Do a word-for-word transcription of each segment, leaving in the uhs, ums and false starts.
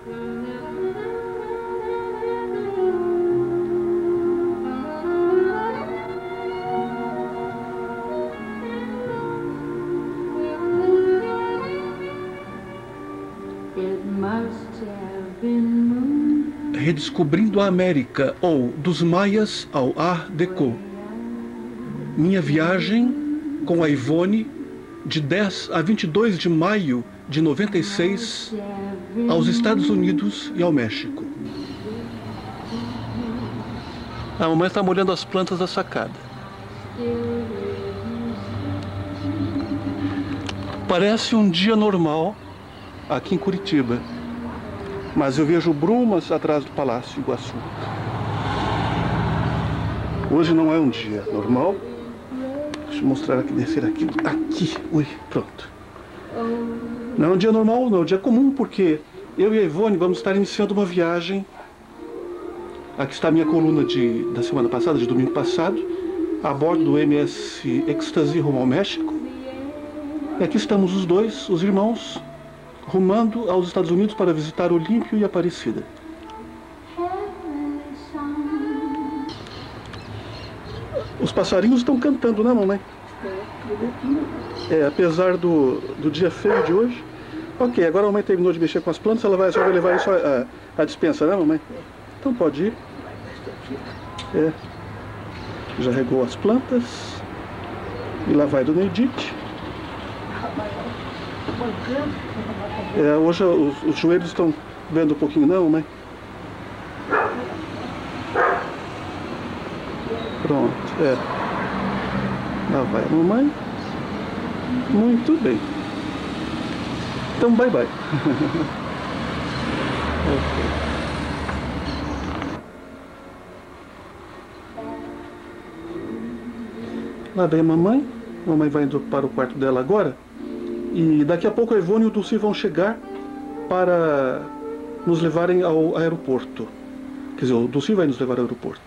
Redescobrindo a América, ou dos Maias ao Art Deco. Minha viagem com a Ivone de dez a vinte e dois de maio de noventa e seis aos Estados Unidos e ao México. A mamãe está molhando as plantas da sacada. Parece um dia normal aqui em Curitiba, mas eu vejo brumas atrás do Palácio Iguaçu. Hoje não é um dia normal. Deixa eu mostrar aqui, descer aqui. Aqui, ui, pronto. Não é um dia normal, não é um dia comum, porque eu e a Ivone vamos estar iniciando uma viagem. Aqui está a minha coluna de, da semana passada, de domingo passado, a bordo do M S Ecstasy rumo ao México. E aqui estamos os dois, os irmãos, rumando aos Estados Unidos para visitar Olímpio e Aparecida. Os passarinhos estão cantando, né, mamãe? É, apesar do, do dia feio de hoje. Ok, agora a mamãe terminou de mexer com as plantas, ela vai, só vai levar isso à, à dispensa, né, mamãe? Então pode ir. É. Já regou as plantas. E lá vai Dona Edith. É, hoje os, os joelhos estão vendo um pouquinho, não, né? Pronto, é. Lá vai a mamãe. Muito bem. Então, bye bye. Okay. Lá vem a mamãe. A mamãe vai indo para o quarto dela agora. E daqui a pouco a Ivone e o Dulci vão chegar para nos levarem ao aeroporto. Quer dizer, o Dulci vai nos levar ao aeroporto.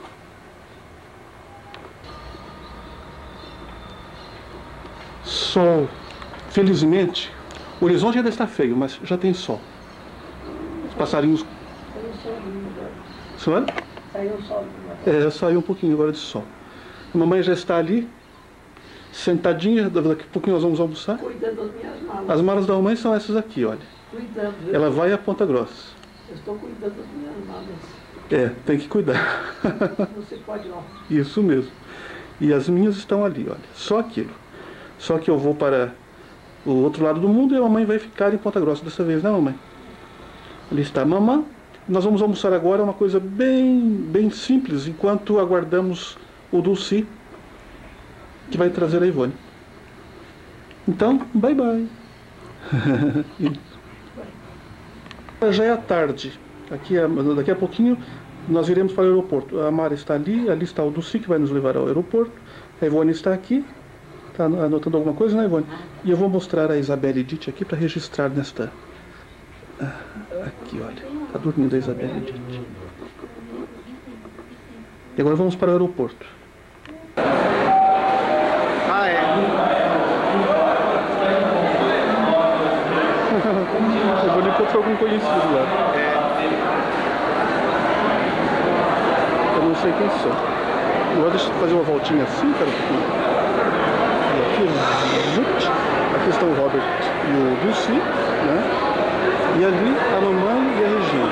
Sol. Felizmente, o horizonte ainda está feio, mas já tem sol. Os passarinhos... Senhora? Saiu o sol. É, saiu um pouquinho agora de sol. A mamãe já está ali, sentadinha, daqui a pouquinho nós vamos almoçar. Cuidando das minhas malas. As malas da mamãe são essas aqui, olha. Cuidando. Ela vai a Ponta Grossa. Eu estou cuidando das minhas malas. É, tem que cuidar. Você pode ir lá. Isso mesmo. E as minhas estão ali, olha. Só aquilo. Só que eu vou para o outro lado do mundo e a mamãe vai ficar em Ponta Grossa dessa vez, né, mamãe? Ali está a mamãe. Nós vamos almoçar agora uma coisa bem, bem simples, enquanto aguardamos o Dulci, que vai trazer a Ivone. Então, bye bye. Já é a tarde. Aqui, daqui a pouquinho nós iremos para o aeroporto. A Mara está ali, ali está o Dulci, que vai nos levar ao aeroporto. A Ivone está aqui. Está anotando alguma coisa, né, Ivone? E eu vou mostrar a Isabelle Edith aqui para registrar nesta... Aqui, olha. Está dormindo a Isabelle Edith. E agora vamos para o aeroporto. Ah, é? Eu vou encontrar algum conhecido lá. É. Eu não sei quem são. Agora deixa eu fazer uma voltinha assim, cara. Aqui, aqui estão o Robert e o Dulci, né? E ali a mamãe e a Regina.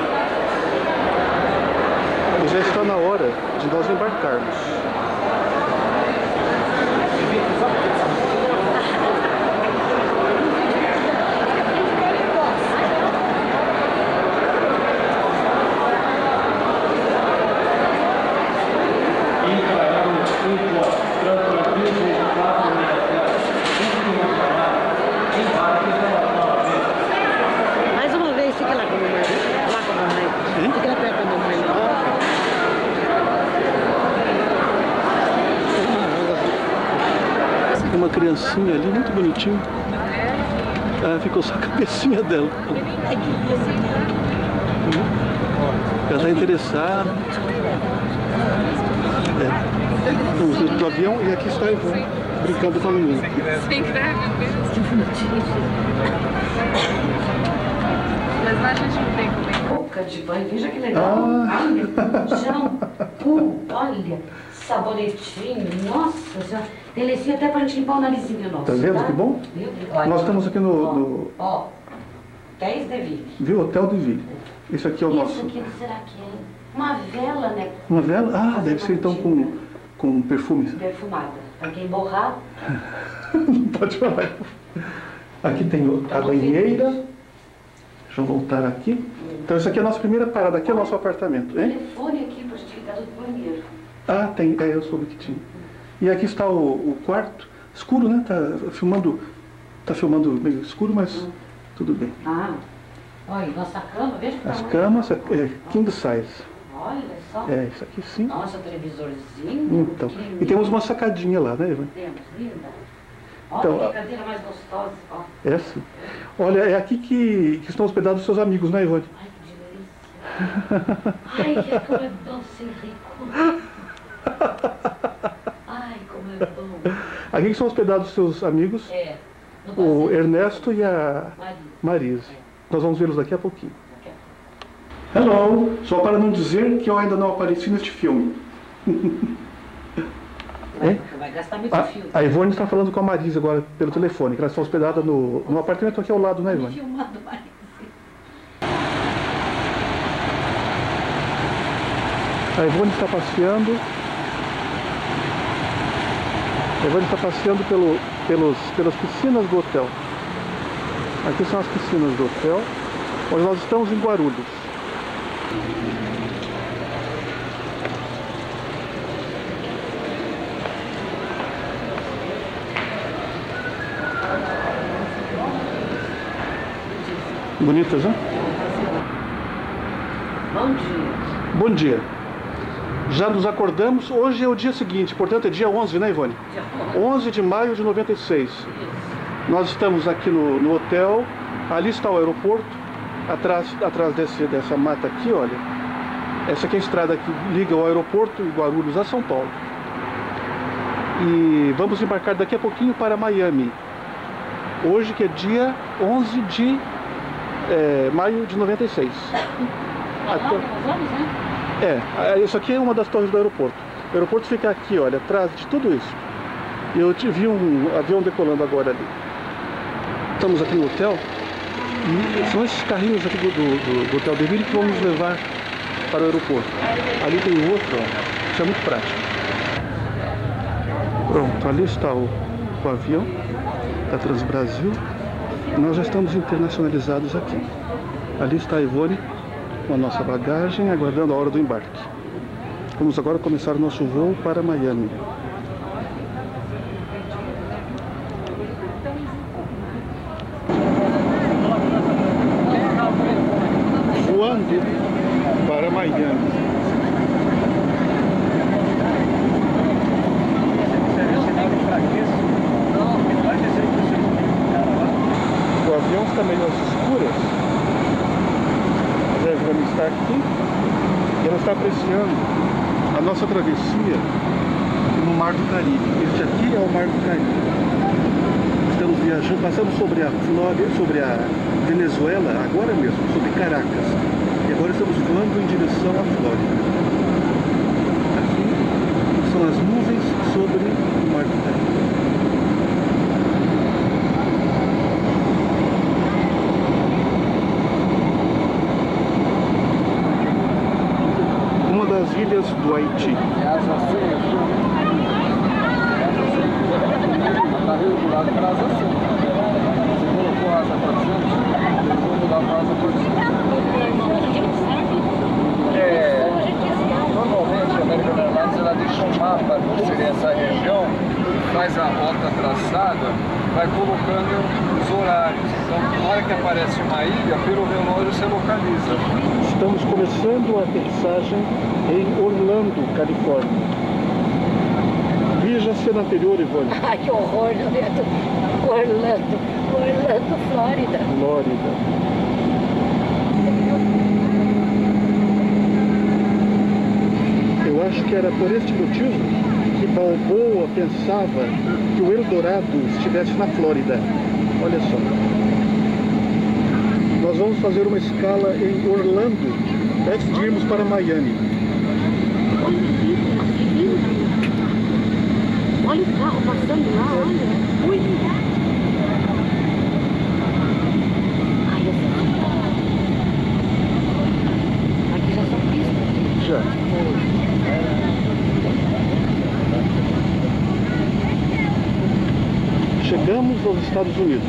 E já está na hora de nós embarcarmos. Uma criancinha ali, muito bonitinho. Ah, ficou só a cabecinha dela. Ela está interessada. É. Estamos dentro do avião e aqui está a Ivone, brincando com a menina. Sem greve mesmo. Mas lá a gente não tem como. de banho, veja que legal. Ah. Olha, shampoo, olha, sabonetinho, nossa senhora. Delicinha até pra gente limpar o narizinho nosso. Tá vendo tá? que bom? Meu Deus. Olha, nós estamos aqui no... Ó, no... ó Hotéis de Ville. Viu? Hotel de Ville. Esse aqui é o Isso nosso... Isso aqui, será que é? Uma vela, né? Uma vela? Ah, deve ser então com, com perfume. Perfumada. Pra quem borrar... Não pode falar. Aqui tem a banheira. Deixa eu voltar aqui. Então, isso aqui é a nossa primeira parada. Aqui é o nosso apartamento, hein? Telefone aqui para ligar do banheiro. Ah, tem. É, eu soube que tinha. E aqui está o, o quarto. Escuro, né? Tá filmando, tá filmando meio escuro, mas hum. tudo bem. Ah, olha, nossa cama, veja que As tamanho. camas, é, king size. Olha só. É, isso aqui sim. Nossa, televisorzinho. Então, e temos uma sacadinha lá, né, Ivan? Temos, linda. Olha, então, que cadeira mais gostosa. Ó. É sim. Olha, é aqui que, que estão hospedados os seus amigos, né, Ivone? Ai, que delícia. Ai, que como é bom ser rico. Ai, como é bom. Aqui que são hospedados os seus amigos. É. O Ernesto e a Marise. Marise. Nós vamos vê-los daqui a pouquinho. Hello! Só para não dizer que eu ainda não apareci neste filme. Vai, vai gastar muito a, fio. A Ivone está falando com a Marise agora pelo telefone, que elas estão hospedadas no, no apartamento aqui ao lado, né, Ivone? Filmando, Marise. A Ivone está passeando. A Ivone está passeando pelo, pelos, pelas piscinas do hotel. Aqui são as piscinas do hotel, onde nós estamos em Guarulhos. Bonitas, né? Bom dia. Bom dia. Já nos acordamos. Hoje é o dia seguinte, portanto é dia onze, né, Ivone? Dia onze de maio de noventa e seis. Isso. Nós estamos aqui no, no hotel. Ali está o aeroporto. Atrás, atrás desse, dessa mata aqui, olha. Essa aqui é a estrada que liga o aeroporto de Guarulhos a São Paulo. E vamos embarcar daqui a pouquinho para Miami. Hoje que é dia onze de é, maio de noventa e seis. Até... É, isso aqui é uma das torres do aeroporto. O aeroporto fica aqui, olha, atrás de tudo isso. E eu vi um avião decolando agora ali. Estamos aqui no hotel. E são esses carrinhos aqui do, do, do Hotel de Ville que vão nos levar para o aeroporto. Ali tem outro, ó. Isso é muito prático. Pronto, ali está o, o avião da Transbrasil. Nós já estamos internacionalizados aqui. Ali está a Ivone com a nossa bagagem, aguardando a hora do embarque. Vamos agora começar o nosso voo para Miami. Voando para Miami. O avião está meio às escuras. Deve vamos estar aqui. E ela está apreciando a nossa travessia no Mar do Caribe. Este aqui é o Mar do Caribe. Estamos viajando, passamos sobre a Flórida, sobre a Venezuela, agora mesmo, sobre Caracas. E agora estamos voando em direção à Flórida. Aqui são as nuvens sobre o Mar do Caribe. Uma das ilhas do Haiti. Está regulado para asa sul. Você colocou a asa quatrocentos, eu vou mudar para asa quatrocentos. É, normalmente a American Airlines ela deixa um mapa, que seria essa região, faz a rota traçada, vai colocando os horários. Então, na hora que aparece uma ilha, pelo relógio você localiza. Estamos começando a aterrissagem em Orlando, Califórnia. Veja a cena anterior, Ivone. Ai, que horror, Orlando. Orlando, Orlando, Flórida. Flórida. Eu acho que era por este motivo que Balboa pensava que o Eldorado estivesse na Flórida. Olha só. Nós vamos fazer uma escala em Orlando antes de irmos para Miami. Olha o carro passando lá, olha. Ui. Ai, essa... Aqui já são pistas. Já. Chegamos aos Estados Unidos.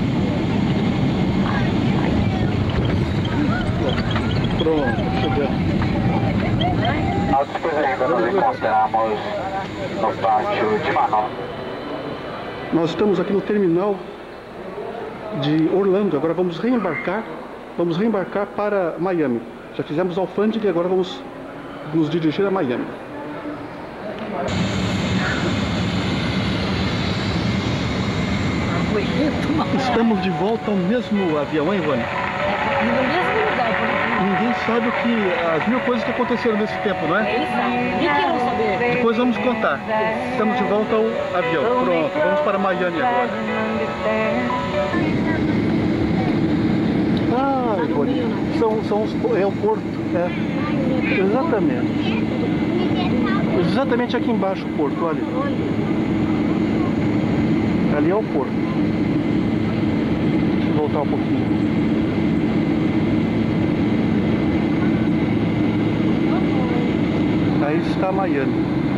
Pronto, chegamos. Nós ainda nos encontramos no pátio de Manaus. Nós estamos aqui no terminal de Orlando. Agora vamos reembarcar. Vamos reembarcar para Miami. Já fizemos alfândega e agora vamos nos dirigir a Miami. Estamos de volta ao mesmo avião, hein, Ivone? No mesmo lugar, por Ninguém sabe o que, as mil coisas que aconteceram nesse tempo, não é? Eles sabem. O que querem saber? Depois vamos contar. Estamos de volta ao avião. Pronto, vamos para Miami agora. Ah, Ivone, são, são os, é o porto. É. Exatamente. Exatamente aqui embaixo o porto, olha. Ali é o porto. Deixa eu voltar um pouquinho. Aí está Miami.